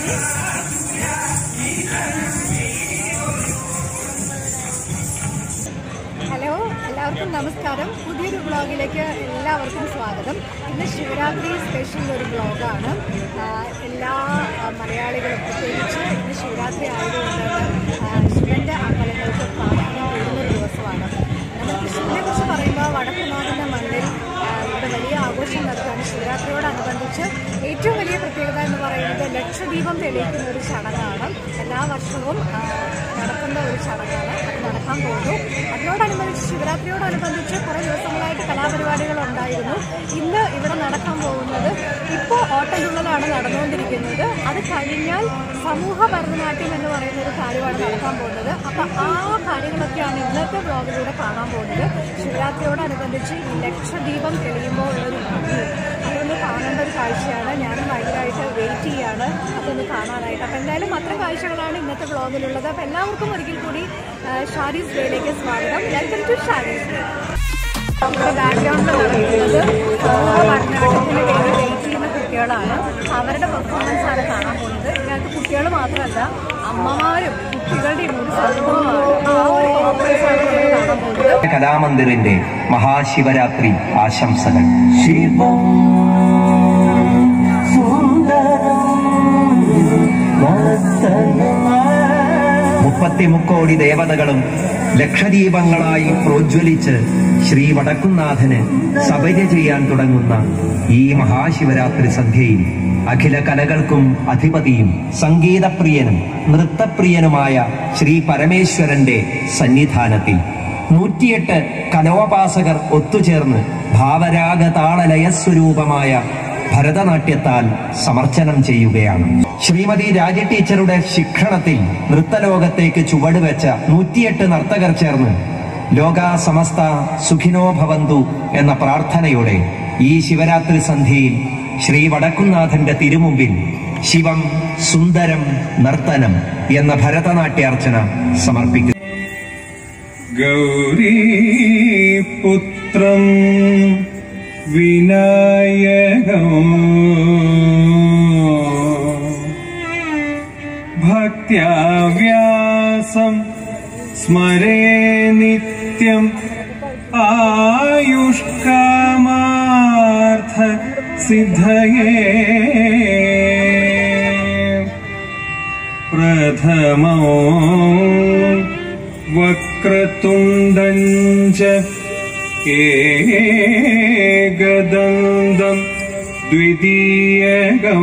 Hello, എല്ലാവർക്കും നമസ്കാരം. പുതിയൊരു വ്ളോഗിലേക്ക് എല്ലാവർക്കും സ്വാഗതം. ഇന്ന് ശിവരാത്രി സ്പെഷ്യൽ ഒരു വ്ളോഗാണ്. എല്ലാ മലയാളികളും പ്രത്യേകിച്ച് ഇന്ന് ശിവരാത്രി ആയതുകൊണ്ട് ശിവൻ്റെ അമ്പലങ്ങൾക്ക് പ്രാർത്ഥന കൂടുന്നൊരു ദിവസമാണ്. നമ്മൾ കൃഷ്ണനെ കുറിച്ച് പറയുമ്പോൾ വടക്കുന്നാഥൻ്റെ മണ്ണിൽ ഇവിടെ വലിയ ആഘോഷം നടത്താൻ ശിവരാത്രിയോടനുബന്ധിച്ച് ഏറ്റവും വലിയ പ്രത്യേകത എന്ന് പറയുന്നത് ലക്ഷദീപം തെളിയിക്കുന്ന ഒരു ചടങ്ങാണ്. എല്ലാ വർഷവും നടക്കുന്ന ഒരു ചടങ്ങാണ്. അത് നടക്കാൻ പോകുന്നു. അതിനോടനുബന്ധിച്ച് ശിവരാത്രിയോടനുബന്ധിച്ച് കുറേ ദിവസങ്ങളായിട്ട് കലാപരിപാടികൾ ഉണ്ടായിരുന്നു. ഇന്ന് ഇവിടെ നടക്കാൻ പോകുന്നത് ഇപ്പോൾ ഓട്ടംതുള്ളലാണ് നടന്നുകൊണ്ടിരിക്കുന്നത്. അത് കഴിഞ്ഞാൽ സമൂഹ ഭരതനാട്യം എന്ന് പറയുന്ന ഒരു കാര്യമാണ് നടക്കാൻ പോകുന്നത്. അപ്പം ആ കാര്യങ്ങളൊക്കെയാണ് ഇന്നത്തെ വ്ളോഗിലൂടെ കാണാൻ പോകുന്നത്. ശിവരാത്രിയോടനുബന്ധിച്ച് ഈ ലക്ഷദീപം തെളിയുമ്പോൾ ഉള്ളൊരു ഭംഗി അതൊന്ന് കാണേണ്ട ഒരു കാഴ്ചയാണ്. ഞാനും ഭയങ്കരമായിട്ട് വെയിറ്റ് ചെയ്യാണ് അതൊന്ന് കാണാനായിട്ട്. അപ്പം എന്തായാലും അത്തരം കാഴ്ചകളാണ് ഇന്നത്തെ വ്ളോഗിലുള്ളത്. അപ്പം എല്ലാവർക്കും ഒരിക്കൽ കൂടി ഷാരീസ് ഡേയിലേക്ക് സ്വാഗതം. Welcome to Shari's day. നമ്മുടെ ബാക്ക്ഗ്രൗണ്ടിൽ നടക്കുന്നത് ഭരതനാട്യത്തിന് വേണ്ടി വെയിറ്റ് ചെയ്യുന്ന കുട്ടികളാണ്. അവരുടെ പെർഫോമൻസാണ് കാണാൻ പോകുന്നത്. ഇതിനകത്ത് കുട്ടികൾ മാത്രമല്ല, അമ്മമാരും കുട്ടികളുടെയും ഒരു സംഭവമാണ്. ആ ഒരു പെർഫോമൻസാണ് നമ്മൾ കാണാൻ പോകുന്നത്. കലാമന്ദിറിന്റെ മഹാശിവരാത്രി ആശംസകൾ. ശിവം 33 കോടി ദേവതകളും ലക്ഷദീപങ്ങളായി പ്രോജ്വലിച്ച് ശ്രീ വടക്കുന്നാഥന് സബര്യ ചെയ്യാൻ തുടങ്ങുന്ന ഈ മഹാശിവരാത്രി സന്ധ്യയിൽ അഖില കലകൾക്കും അധിപതിയും സംഗീതപ്രിയനും നൃത്തപ്രിയനുമായ ശ്രീ പരമേശ്വരന്റെ സന്നിധാനത്തിൽ 108 കലോപാസകർ ഒത്തുചേർന്ന് ഭാവരാഗ താളലയസ്വരൂപമായ ഭരതനാട്യത്താൽ സമർച്ചനം ചെയ്യുകയാണ്. ശ്രീമതി രാജ ടീച്ചറുടെ ശിക്ഷണത്തിൽ നൃത്തലോകത്തേക്ക് ചുവടുവെച്ച 108 നർത്തകർ ചേർന്ന് ലോകാ സമസ്ത സുഖിനോ ഭവന്തു എന്ന പ്രാർത്ഥനയോടെ ഈ ശിവരാത്രി സന്ധ്യയിൽ ശ്രീ വടക്കുന്നാഥന്റെ തിരുമുമ്പിൽ ശിവം സുന്ദരം നർത്തനം എന്ന ഭരതനാട്യാർച്ചന സമർപ്പിക്കുന്നു. ഗൗരീപുത്രം വിനായകം ഭക്ത്യാ വ്യാസം സ്മരേ നിത്യം ആയുഷ്കാമാർത്ഥ സിദ്ധയേ പ്രഥമോ വക്രതുണ്ഡഞ്ച ഏകദന്തം ദ്വിതീയകം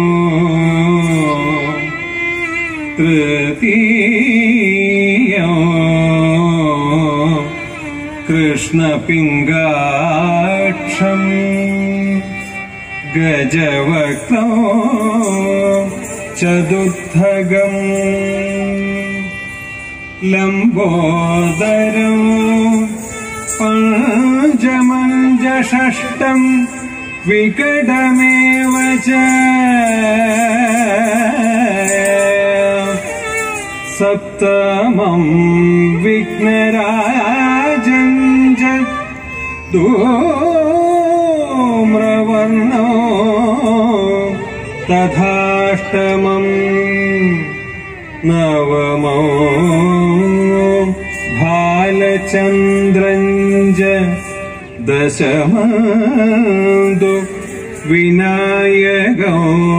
തൃതീയം കൃഷ്ണപിംഗാക്ഷം ഗജവക്രോ ചതുർത്ഥകം ലംബോദരം പഞ്ചമഞ്ച ഷഷ്ടം വികടമേവ ച സപ്തമം വിഘ്നരാജം ച ധൂമ്രവർണോ തഥാഷ്ടമം നവമോ ഭാലചന്ദ്രഞ്ച ദശമന്തു വിനായകോ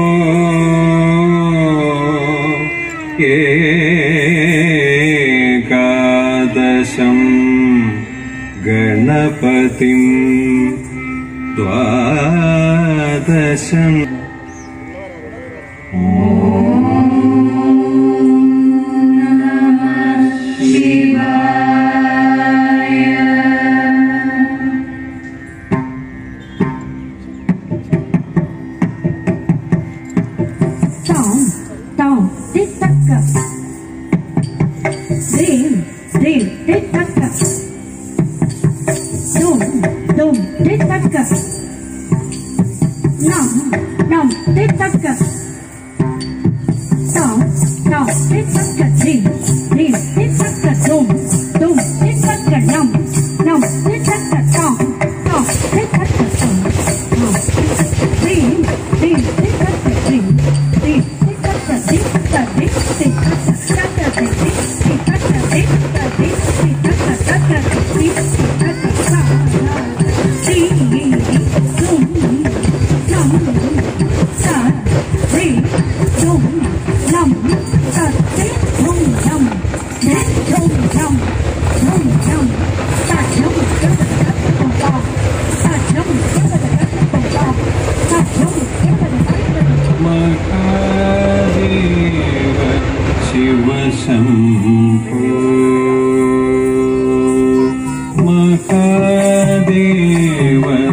ഏകാദശം ഗണപതിം ദ്വാദശം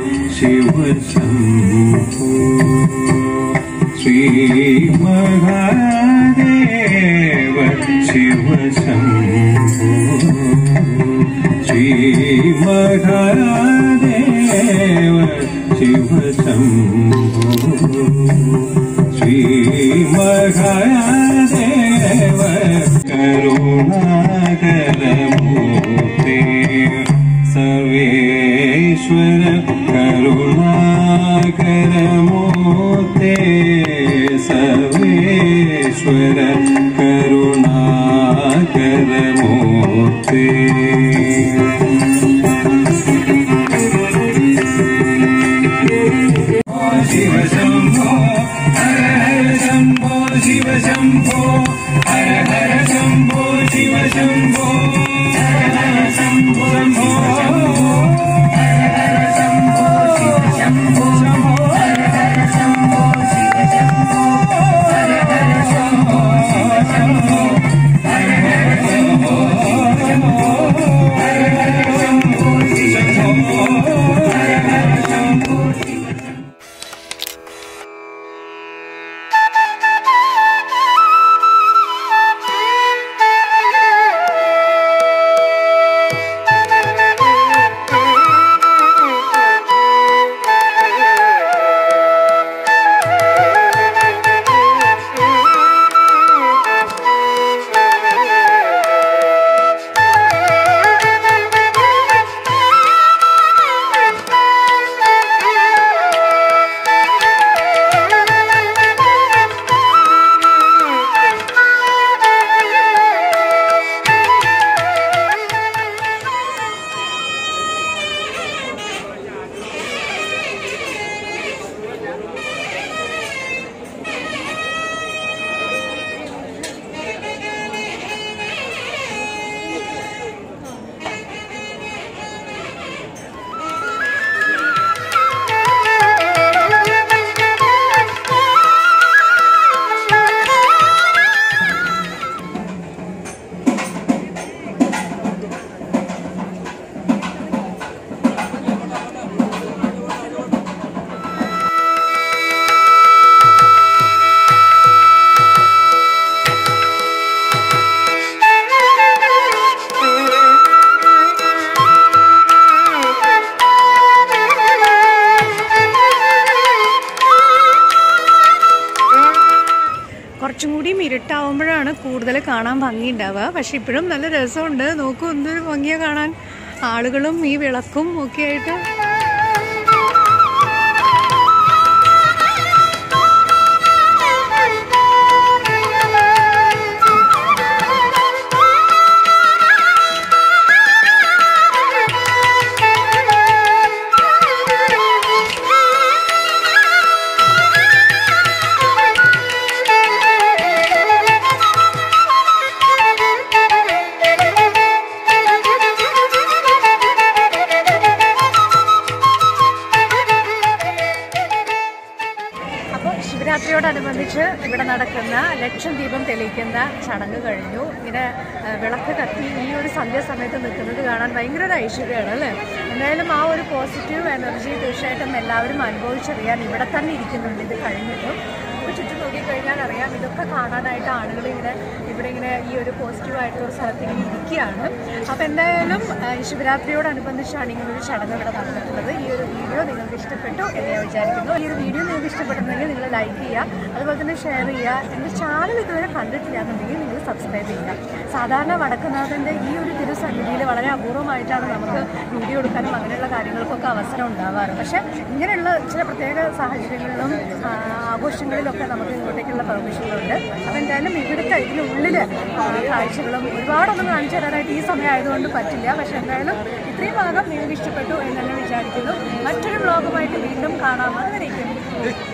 शिव शंभो श्री महादेव शिव शंभो श्री महादेव शिव शंभो श्री महादेव करुणाकरमूर्ते सर्वेश्वर करुणाकरमूर्ते सर्वेश्वर करुणाकरमूर्ते शिव शंभो हर हर शंभो शिव शंभो हर हर शंभो शिव शंभो हर हर शंभो हर हर शंभो शिव शंभो हर हर शंभो शिव शंभो हर हर शंभो शिव शंभो हर हर शंभो शंभो हर हर शंभो शिव शंभो हर हर शंभो കുറച്ചും കൂടി ഇരുട്ടാവുമ്പോഴാണ് കൂടുതൽ കാണാൻ ഭംഗിയുണ്ടാവുക. പക്ഷെ ഇപ്പോഴും നല്ല രസമുണ്ട്. നോക്കൂ, എന്തൊരു ഭംഗിയാണ് കാണാൻ, ആളുകളും ഈ വിളക്കും ഒക്കെ ആയിട്ട്. ശിവരാത്രിയോടനുബന്ധിച്ച് ഇവിടെ നടക്കുന്ന ലക്ഷം ദീപം തെളിയിക്കുന്ന ചടങ്ങ് കഴിഞ്ഞു. ഇങ്ങനെ വിളക്ക് കത്തി ഈ ഒരു സന്ധ്യാസമയത്ത് നിൽക്കുന്നത് കാണാൻ ഭയങ്കര ഒരു ഐശ്വര്യമാണ് അല്ലേ. എന്തായാലും ആ ഒരു പോസിറ്റീവ് എനർജി തീർച്ചയായിട്ടും എല്ലാവരും അനുഭവിച്ചറിയാൻ ഇവിടെ തന്നെ ഇരിക്കുന്നുണ്ട്. ഇത് കഴിഞ്ഞിട്ടും ഇപ്പോൾ ചുറ്റും നോക്കിക്കഴിഞ്ഞാൽ അറിയാം, ഇതൊക്കെ കാണാനായിട്ട് ആളുകൾ ഇവിടെ ഇങ്ങനെ ഈ ഒരു പോസിറ്റീവായിട്ടുള്ള ഒരു സ്ഥലത്ത് ഇങ്ങനെ ഇരിക്കുകയാണ്. അപ്പോൾ എന്തായാലും ശിവരാത്രിയോടനുബന്ധിച്ചാണ് ഇങ്ങനൊരു ചടങ്ങ് ഇവിടെ നടന്നിട്ടുള്ളത്. ഈ ഒരു വീഡിയോ നിങ്ങൾക്ക് ഇഷ്ടപ്പെട്ടു എന്ന് ഞാൻ വിചാരിക്കുന്നു. ഈ ഒരു വീഡിയോ നിങ്ങൾക്ക് ഇഷ്ടപ്പെടുന്നെങ്കിൽ നിങ്ങൾ ലൈക്ക് ചെയ്യുക, അതുപോലെ തന്നെ ഷെയർ ചെയ്യുക. എൻ്റെ ചാനൽ ഇതുവരെ കണ്ടിട്ടില്ല എന്നുണ്ടെങ്കിൽ നിങ്ങൾ സബ്സ്ക്രൈബ് ചെയ്യുക. സാധാരണ വടക്കുന്നാഥൻ്റെ ഈ ഒരു തിരുസന്നിധിയിൽ വളരെ അപൂർവമായിട്ടാണ് നമുക്ക് വീഡിയോ എടുക്കാനും അങ്ങനെയുള്ള കാര്യങ്ങൾക്കൊക്കെ അവസരം ഉണ്ടാവാറ്. പക്ഷേ ഇങ്ങനെയുള്ള ചില പ്രത്യേക സാഹചര്യങ്ങളിലും ആഘോഷങ്ങളിലൊക്കെ നമുക്ക് ഇങ്ങോട്ടേക്കുള്ള പെർമിഷനുകളുണ്ട്. അപ്പോൾ എന്തായാലും ഇവിടുത്തെ ഇതിനുള്ളിൽ കാഴ്ചകളും ഒരുപാടൊന്നും കാണിച്ചു തരാനായിട്ട് ഈ സമയം ആയതുകൊണ്ട് പറ്റില്ല. പക്ഷെ എന്തായാലും ഇത്രയും ഭാഗം നിങ്ങൾക്ക് ഇഷ്ടപ്പെട്ടു എന്ന് തന്നെ വിചാരിക്കുന്നു. മറ്റൊരു വ്ളോഗുമായിട്ട് വീണ്ടും കാണാം. അതുവരേക്കും